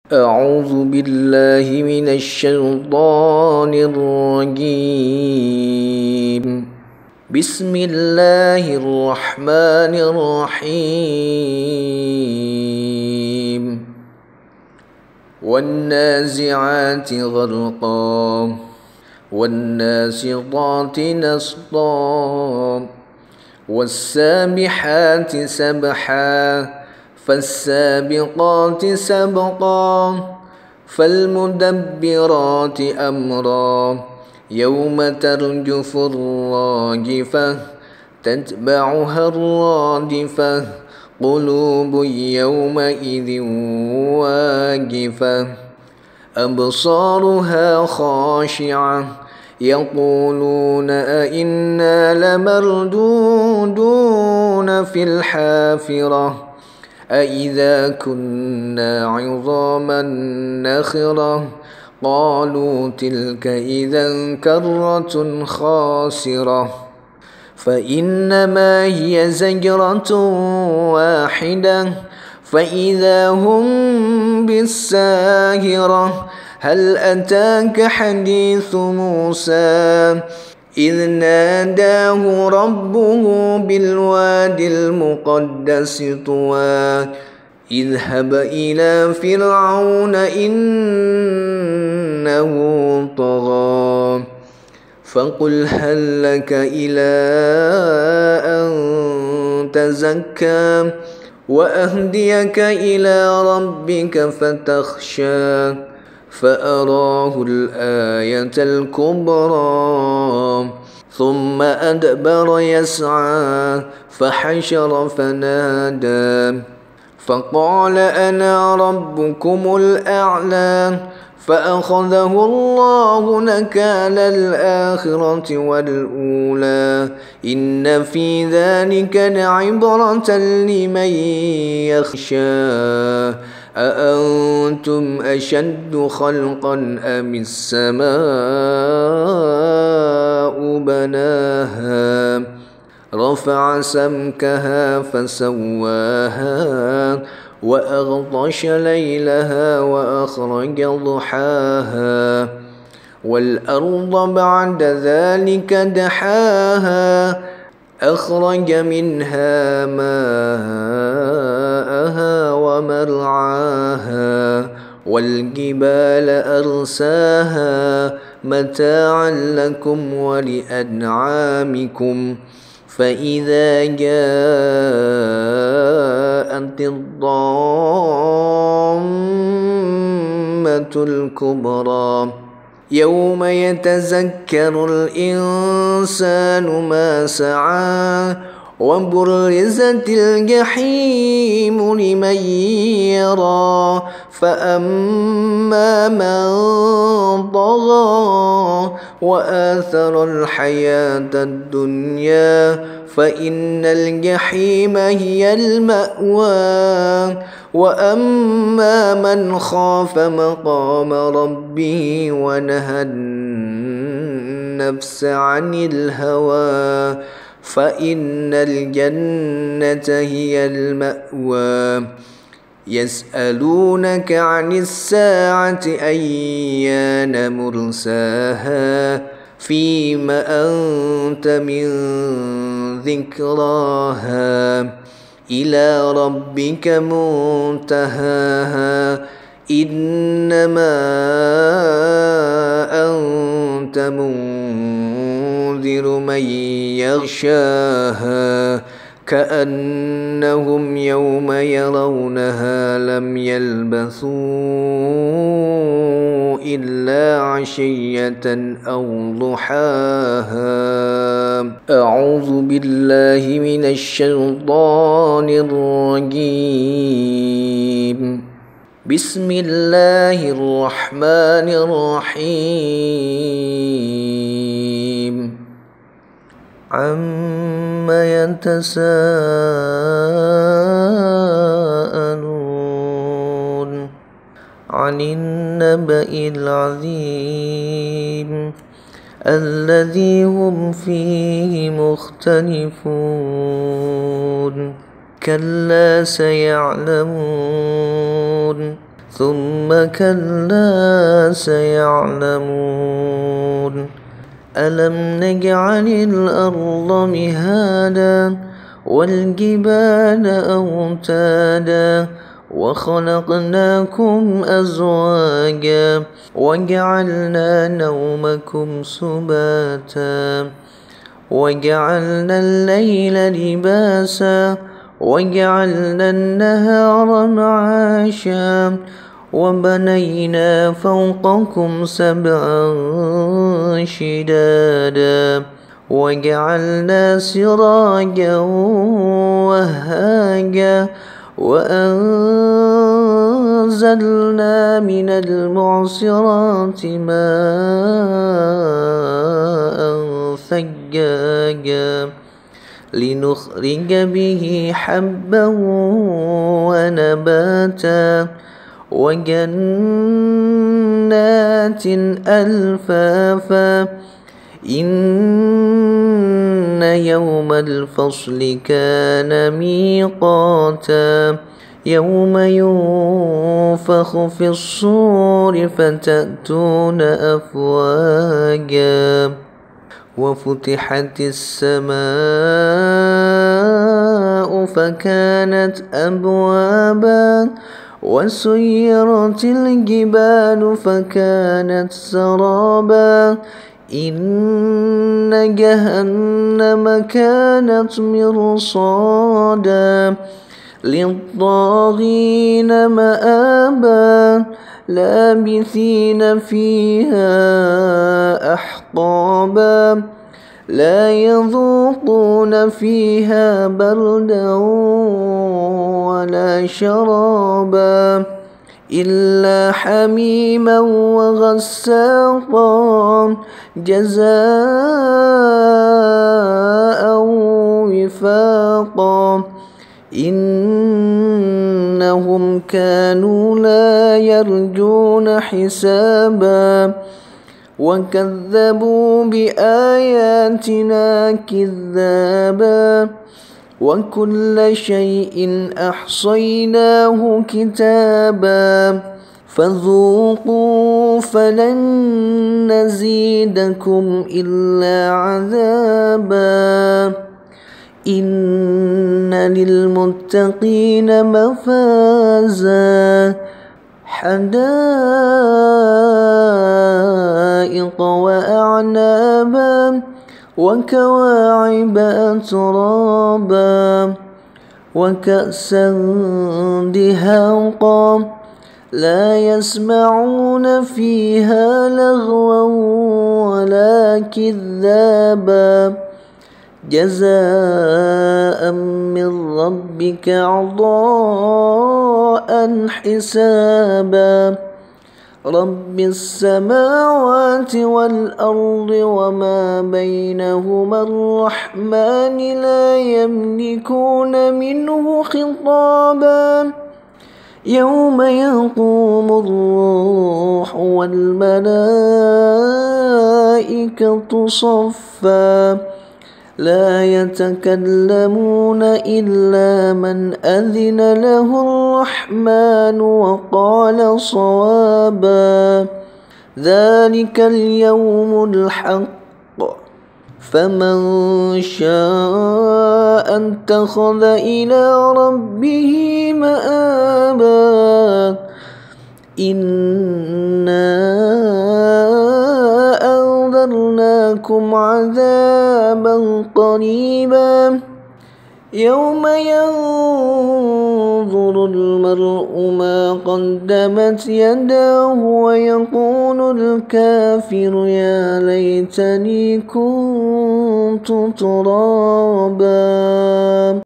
أعوذ بالله من الشيطان الرجيم. بسم الله الرحمن الرحيم. والنازعات غرقا والناشطات نشطا والسابحات سبحا فالسابقات سبقا فالمدبرات أمرا يوم ترجف الراجفة تتبعها الرادفة قلوب يومئذ واجفة أبصارها خاشعة يقولون أئنا لمردودون في الحافرة أئذا كنا عظاما نخرة قالوا تلك إذا كرة خاسرة فإنما هي زجرة واحدة فإذا هم بالساهرة هل أتاك حديث موسى إذ ناداه ربه بالوادي المقدس طوى اذهب إلى فرعون إنه طغى فقل هل لك إلى أن تزكى وأهديك إلى ربك فتخشى فأراه الآية الكبرى ثم أدبر يسعى فحشر فنادى فقال أنا ربكم الأعلى فأخذه الله نكال الآخرة والأولى إن في ذلك لعبرة لمن يخشى أأنتم أشد خلقا أم السماء بناها رفع سمكها فسواها وأغطش ليلها وأخرج ضحاها والأرض بعد ذلك دحاها أخرج منها ماءها ومرعاها والجبال أرساها متاعا لكم ولأنعامكم فإذا جاءت الطامة الكبرى يوم يتذكر الإنسان ما سعى وبرزت الجحيم لمن يرى فأما من طغى وآثر الحياة الدنيا فإن الجحيم هي المأوى وأما من خاف مقام ربه ونهى النفس عن الهوى فإن الجنة هي المأوى يسألونك عن الساعة أيان مرساها فيم أنت من ذكراها إلى ربك منتهاها إنما أنت منذر من يغشاها كأنهم يوم يرونها لم يلبثوا إلا عشية أو ضحاها. أعوذ بالله من الشيطان الرجيم. بسم الله الرحمن الرحيم. عم يتساءلون عن النبأ العظيم الذي هم فيه مختلفون كلا سيعلمون ثم كلا سيعلمون ألم نجعل الأرض مهادا والجبال أوتادا وخلقناكم أزواجا وجعلنا نومكم سباتا وجعلنا الليل لباسا وجعلنا النهار معاشا وبنينا فوقكم سبعا شدادا وجعلنا سراجا وهاجا وأنزلنا من المعصرات ماء ثجاجا لنخرج به حبا ونباتا وجنات ألفافا إن يوم الفصل كان ميقاتا يوم ينفخ في الصور فتأتون أفواجا وفتحت السماء فكانت أبوابا وسيرت الجبال فكانت سرابا إن جهنم كانت مرصادا للطاغين مآبا لابثين فيها أحقابا لا يذوقون فيها بردا ولا شرابا إلا حميما وغساقا جزاء وفاقا إنهم كانوا لا يرجون حسابا وكذبوا بآياتنا كذابا وكل شيء أحصيناه كتابا فذوقوا فلن نزيدكم إلا عذابا إن للمتقين مفازا حدائق وأعنابا وكواعب أترابا وكأسا دهاقا لا يسمعون فيها لغوا ولا كذابا جزاء من ربك عطاء حسابا رب السماوات والأرض وما بينهما الرحمن لا يملكون منه خطابا يوم يقوم الروح والملائكة صفا لا يتكلمون إلا من أذن له الرحمن وقال صوابا ذلك اليوم الحق فمن شاء اتخذ إلى ربه مآبا إنا أنذرناكم عذابا قريبا يوم ينظر المرء ما قدمت يداه ويقول الكافر يا ليتني كنت ترابا.